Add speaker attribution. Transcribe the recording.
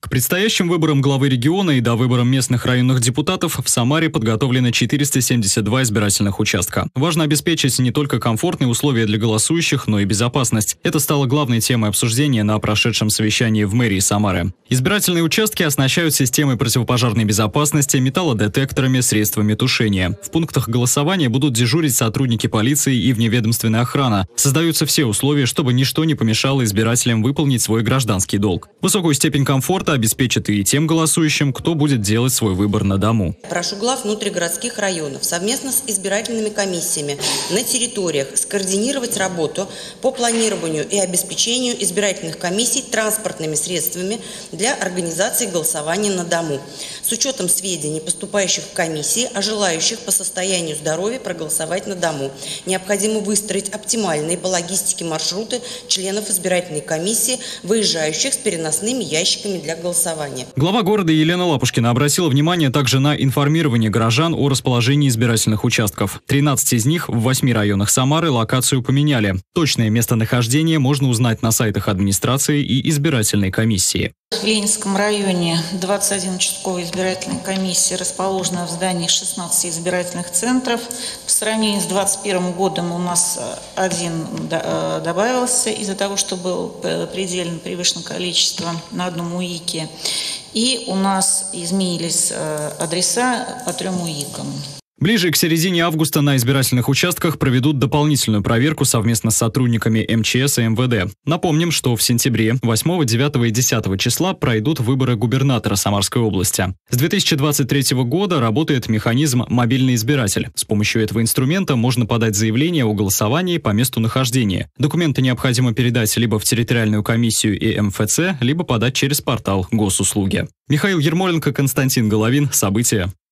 Speaker 1: К предстоящим выборам главы региона и до выборам местных районных депутатов в Самаре подготовлено 472 избирательных участка. Важно обеспечить не только комфортные условия для голосующих, но и безопасность. Это стало главной темой обсуждения на прошедшем совещании в мэрии Самары. Избирательные участки оснащают системой противопожарной безопасности, металлодетекторами, средствами тушения. В пунктах голосования будут дежурить сотрудники полиции и вневедомственная охрана. Создаются все условия, чтобы ничто не помешало избирателям выполнить свой гражданский долг. Высокую степень комфорта обеспечит и тем голосующим, кто будет делать свой выбор на дому.
Speaker 2: Прошу глав внутригородских районов совместно с избирательными комиссиями на территориях скоординировать работу по планированию и обеспечению избирательных комиссий транспортными средствами для организации голосования на дому, с учетом сведений, поступающих в комиссии, о желающих по состоянию здоровья проголосовать на дому. Необходимо выстроить оптимальные по логистике маршруты членов избирательной комиссии, выезжающих с переносными ящиками для голосования.
Speaker 1: Глава города Елена Лапушкина обратила внимание также на информирование горожан о расположении избирательных участков. 13 из них в 8 районах Самары локацию поменяли. Точное местонахождение можно узнать на сайтах администрации и избирательной комиссии.
Speaker 3: В Ленинском районе 21 участковая избирательная комиссия расположена в здании 16 избирательных центров. По сравнению с 2021 годом у нас один добавился из-за того, что было предельно превышено количество на одном УИКе. И у нас изменились адреса по 3 УИКам.
Speaker 1: Ближе к середине августа на избирательных участках проведут дополнительную проверку совместно с сотрудниками МЧС и МВД. Напомним, что в сентябре 8, 9 и 10 числа пройдут выборы губернатора Самарской области. С 2023 года работает механизм «Мобильный избиратель». С помощью этого инструмента можно подать заявление о голосовании по месту нахождения. Документы необходимо передать либо в территориальную комиссию и МФЦ, либо подать через портал Госуслуги. Михаил Ермоленко, Константин Головин. События.